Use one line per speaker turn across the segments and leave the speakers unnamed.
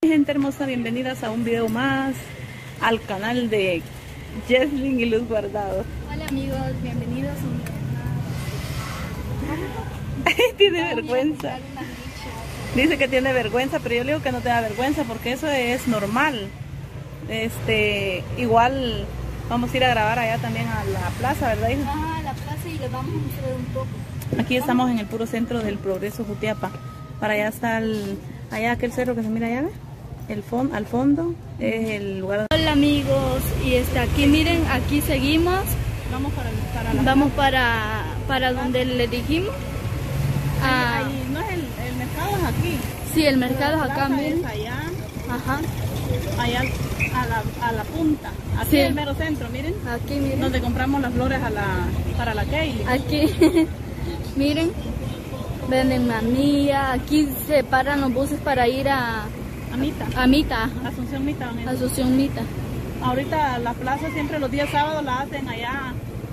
Gente hermosa, bienvenidas a un video más al canal de Jesslyn y Luz Guardado.
Hola amigos, bienvenidos a un video más.
Tiene vergüenza. Dice que tiene vergüenza, pero yo le digo que no te da vergüenza porque eso es normal. Igual vamos a ir a grabar allá también a la plaza, ¿verdad, hija?
Ajá, a la plaza y les vamos a mostrar un poco.
Aquí estamos en el puro centro del Progreso, Jutiapa. Para allá está allá aquel cerro que se mira allá, ¿ve? Al fondo es el lugar.
Hola amigos, y aquí miren, aquí seguimos.
Vamos
para donde le dijimos.
Ahí, no es el mercado es aquí.
Sí, el mercado es acá, miren.
Es allá.
Ajá.
Allá a la punta. Aquí
Sí.
es el mero centro, miren.
Aquí miren.
Donde compramos las flores para la Kaylee.
Aquí, miren. Venden manía. Aquí se paran los buses para ir a Mita.
Asunción Mita.
Asunción Mita.
Ahorita la plaza siempre los días sábados la hacen allá.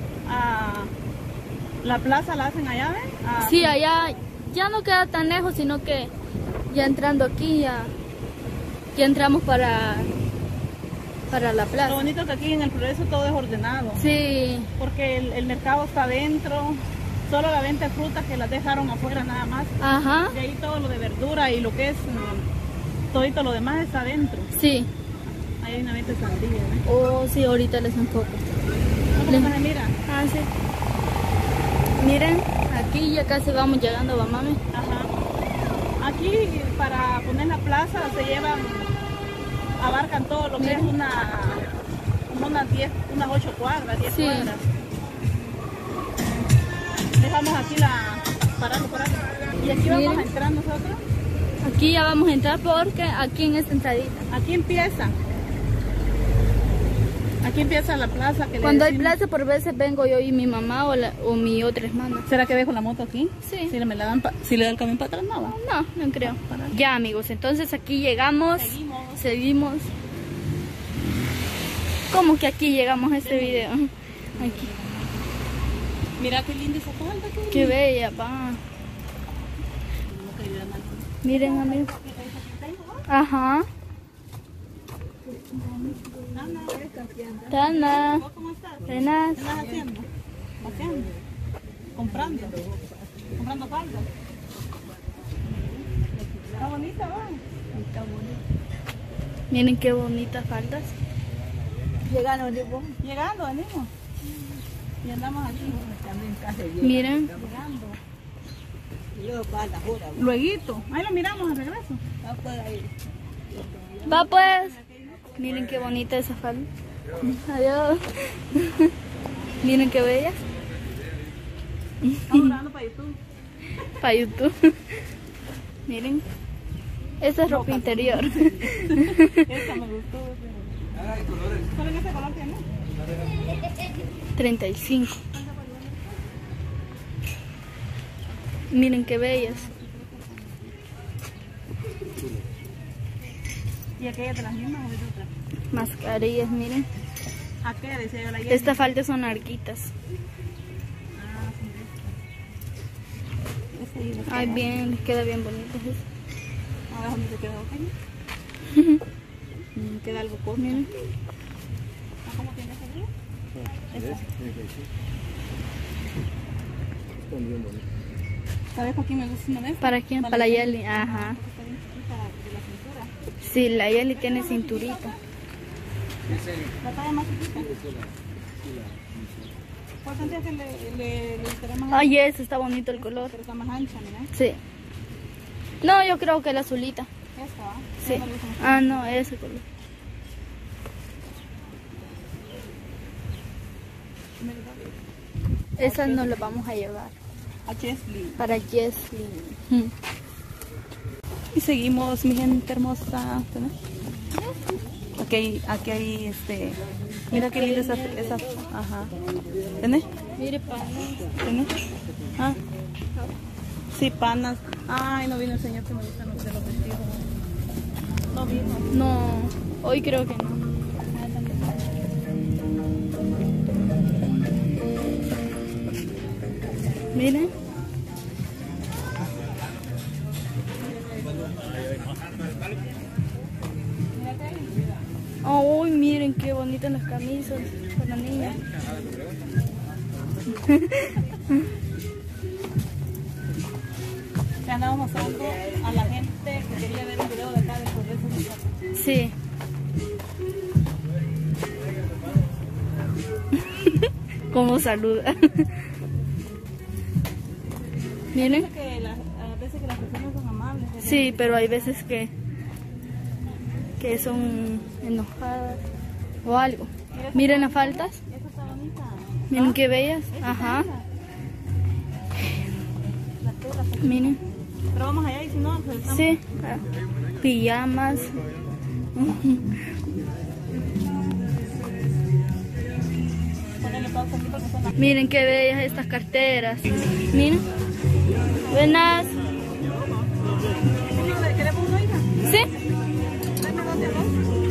La plaza la hacen allá, ¿ven?
Sí, allá ya no queda tan lejos, sino que ya entrando aquí ya entramos para la
Lo
plaza.
bonito que aquí en el Progreso todo es ordenado.
Sí.
Porque el mercado está adentro. Solo la venta de frutas que las dejaron afuera nada más.
Ajá.
De ahí todo lo de verdura y lo que es todito lo demás está adentro.
Sí.
Ahí hay una venta de sandía, ¿eh?
Oh, sí, ahorita les enfoco.
¿Cómo se mira?
Ah, sí. Miren, aquí ya casi vamos llegando, va mami.
Ajá. Aquí para poner la plaza se llevan, abarcan todo lo que es como unas 8 cuadras, 10
Sí.
cuadras. Dejamos aquí parando por aquí. Y aquí vamos
Miren.
a entrar nosotros.
Aquí ya vamos a entrar porque aquí en esta entradita.
Aquí empieza. Aquí empieza la plaza.
Cuando hay plaza por veces vengo yo y mi mamá o mi otra hermana.
¿Será que dejo la moto aquí?
Sí.
Si me la dan si le da el camión para atrás, no va.
No creo. Ya amigos, entonces aquí llegamos. Seguimos. ¿Cómo que aquí llegamos a este video? Aquí.
Mira qué linda esa falda.
Qué bella, pa. Miren amigos. Ajá. Tana.
¿Cómo estás?
Buenas.
¿Qué estás haciendo? Paseando. Comprando faldas. Está bonita, va. Está bonita.
Miren qué bonitas faldas.
Llegando, venimos. Y andamos aquí.
Miren.
Llegando. Lueguito. Ahí lo miramos al regreso.
Va pues. Miren qué bonita esa falda. Adiós. Miren qué bellas.
Estamos grabando para YouTube.
Para YouTube. Miren. Esa es ropa interior.
Esta me gustó. ¿Solo en ese color tiene?
35. Miren qué bellas.
¿Y aquella de las mismas o de otra?
Mascarillas, miren.
Aquella decía yo la
Estas faldas son larguitas. Ay, bien, les queda bien bonito.
Ahora dónde se queda pequeño. Queda algo corto.
Miren.
¿Cómo tiene ese brillo? ¿Sabes por qué me gusta una vez?
¿Para quién? Para la Yali. Ajá. Sí, la Yali tiene cinturita.
La talla más chiquita. ¿Por qué que le estará más ancha?
Ay, ese está bonito el color.
Pero está más ancha, mira.
Sí. No, yo creo que la azulita.
Esta, ¿va?
Sí. Ah, no, ese color. Esas no las vamos a llevar.
A Chesley.
Para Jesslyn.
Y seguimos, mi gente hermosa. ¿Tenés? Aquí hay mira qué linda esa, ajá. ¿Tenés?
Mire, panas.
¿Tenés? Ah. Sí, panas. Ay, no vino el señor que me gustan los de los vestidos. No vino.
No, hoy creo que no. Miren. Ay, miren qué bonitas las camisas para niñas.
Le andamos mostrando a la gente que quería ver un video de acá de Progreso.
Sí. Cómo saluda. Miren.
A veces que las personas son amables.
Sí, pero hay veces que son enojadas o algo. Miren las faltas.
Esta está bonita.
Miren qué bellas. Ajá. Miren.
Pero vamos allá y si no, pues estamos...
Sí. Pijamas.
Ponele pausa aquí porque son las...
Miren qué bellas estas carteras. Miren. Buenas.
¿Queremos una hija?
Sí.
Dame dos de arroz.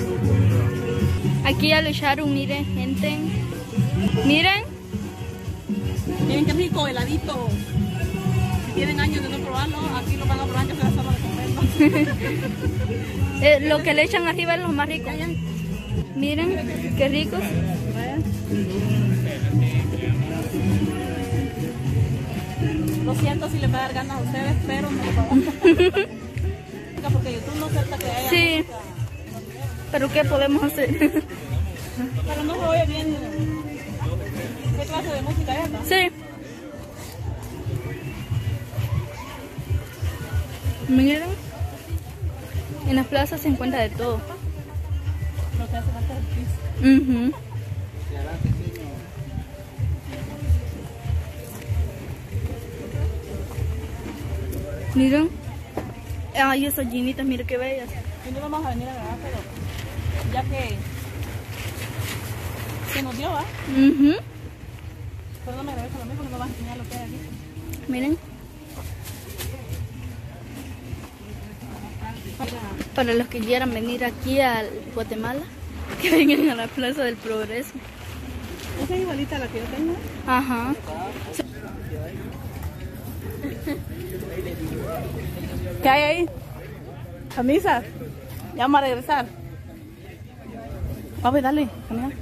Aquí ya lo echaron, miren, gente. Miren.
Miren qué rico, heladito. Si tienen años de no probarlo, aquí lo van a probar, que se la sala de comerlo.
Lo que le echan arriba es lo más rico. Miren, qué ricos.
Lo siento si les va a dar ganas a ustedes, pero no lo pagamos. Porque YouTube no acepta que haya
Sí.
música.
Pero ¿qué podemos hacer?
Pero no se oye bien. ¿Qué clase de música es esta?
Sí. Miren. En las plazas se encuentra de todo.
Lo que hace falta es el piso.
Ujú. Miren. Ay, esas jeanitas, miren qué bellas.
Y no vamos a venir a grabar, pero ya que se nos dio, ¿va?
Ujú.
Pero no me grabé con lo mismo, porque no vas a enseñar lo que hay aquí.
Miren. Para los que quieran venir aquí a Guatemala, que vengan a la Plaza del Progreso.
Esa es igualita a la que yo tengo.
Ajá.
¿Qué hay ahí? Camisas. Ya vamos a regresar. Vamos, dale, camina.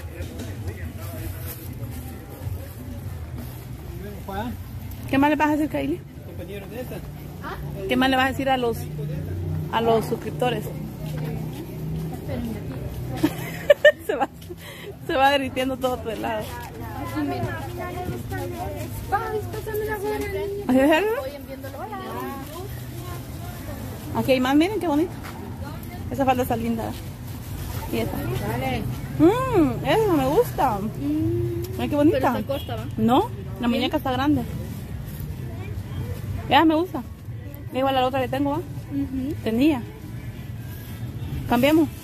¿Qué más le vas a decir, Kylie?
Compañeros de estas.
¿Qué más le vas a decir a los suscriptores? se va derritiendo todo tu helado. Aquí hay más, miren qué bonito. Esa falda está linda. Y esta. Esa me gusta. Mira qué bonita.
Pero está corta, ¿va?
No, la muñeca está grande. Ya me gusta. Igual a la otra que tengo, ¿va? Tenía. Cambiemos.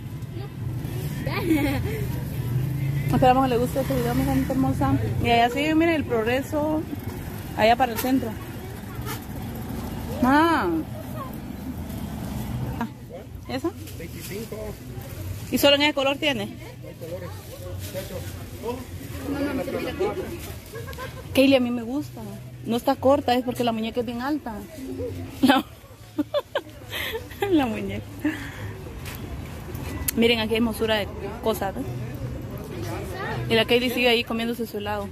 Esperamos que le guste este video, mi gente hermosa. Y allá sigue, miren el Progreso. Allá para el centro. ¿Esa?
25.
¿Y solo en ese color tiene?
No hay colores.
Kaylee, a mí me gusta. No está corta, es porque la muñeca es bien alta. La muñeca. Miren, aquí hay hermosura de cosas, ¿eh? Y la Kaylee sigue ahí comiéndose su helado.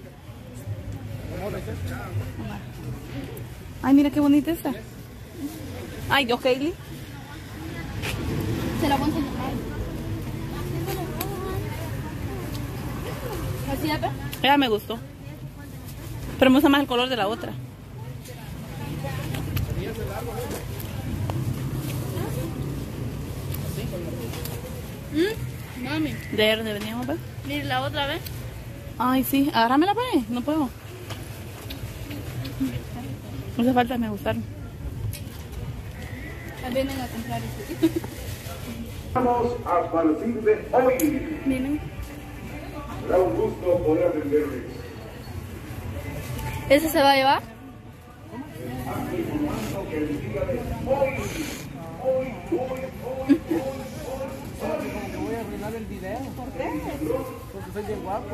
Ay, mira qué bonita esta. Ay, Dios, Kaylee.
Se la voy a enseñar. ¿Así es?
Ella me gustó. Pero me gusta más el color de la otra.
Mami,
De ayer donde veníamos, ¿ves?
mira la otra vez.
Ay, sí. Agárramela, pues. No puedo. No hace falta, me gustaron.
Vienen a comprar este.
Vamos a partir de hoy.
Miren.
Será un gusto poder atenderles.
¿Ese se va a llevar?
Voy a arruinar el video. ¿Por qué? Porque soy bien guapo.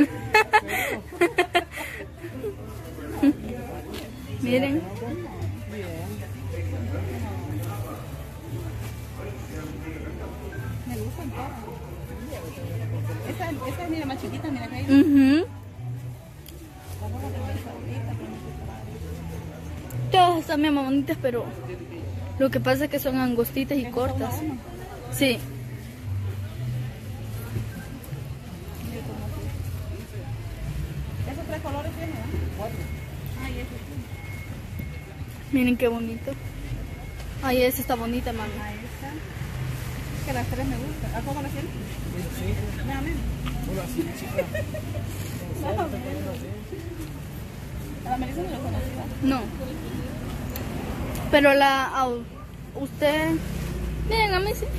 Miren.
Me gustan. Esta es mira más chiquita, mira que hay.
Todas están bien bonitas, pero lo que pasa es que son angostitas y cortas. Sí.
¿Esos 3 colores tienen? 4. Ay, ese sí.
Miren qué bonito. Ay, esa está bonita, mami.
Ahí está. Es que las 3 me gustan. ¿A cómo las tienes?
Sí.
Déjame.
Solo así, chica.
A la Melissa no lo conocía.
No. Pero usted... Miren, a mí sí.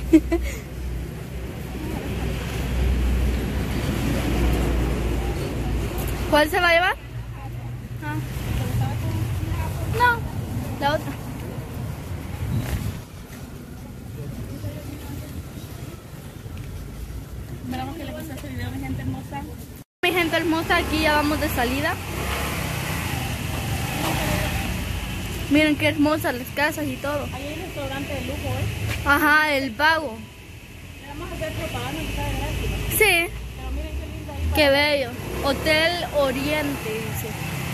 ¿Cuál se va a llevar? Ah. No, la otra.
Esperamos que les guste este video, mi gente hermosa.
Mi gente hermosa, aquí ya vamos de salida. Miren qué hermosas las casas y todo.
Ahí hay un restaurante de lujo, ¿eh?
Ajá, el Vago.
Le vamos a hacer propaganda que está de gratis.
Sí,
Pero miren qué linda ahí.
qué bello. Hotel Oriente, dice.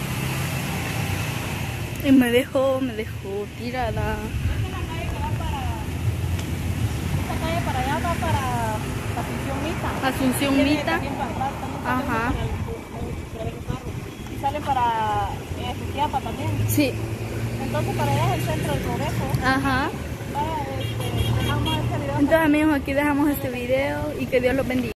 Y me dejó tirada.
Esta calle para allá va para Asunción Mita.
Asunción
Tiene
Mita.
también para
Ajá.
Y sale para Chiapa también.
Sí.
Entonces para allá es el centro del progreso.
Ajá.
Dejamos este video.
Entonces amigos, aquí dejamos este video y que Dios los bendiga.